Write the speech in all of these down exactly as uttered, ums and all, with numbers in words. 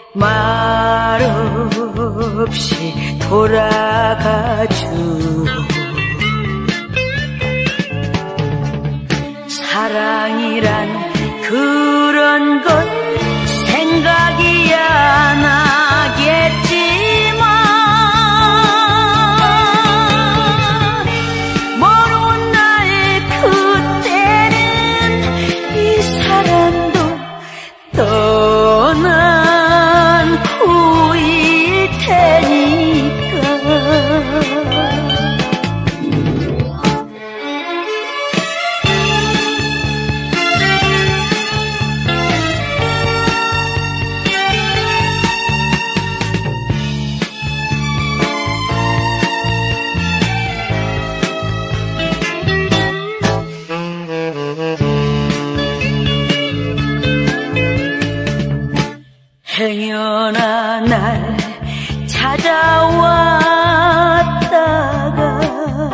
말없이 돌아가죠. 사랑이란 그런 것 생각이 안 나겠지만 먼 날 그때는 이 사람도 떠난 후일 테니까. 행여나 날 찾아왔다가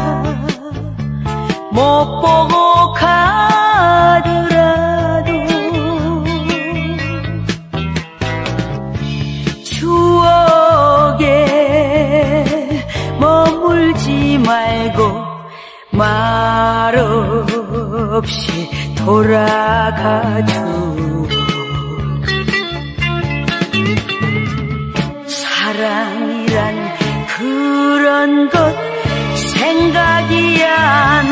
못 보고 가더라도 추억에 머물지 말고 말없이 돌아가죠. 사랑이란 그런 것 생각이 안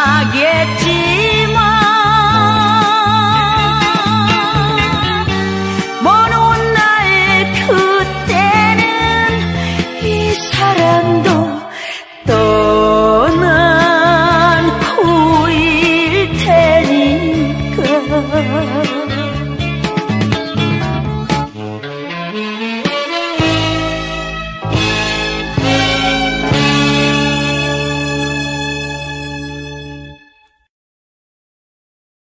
나겠지만 먼 날 그때는 이 사람도 떠난 후일 테니까.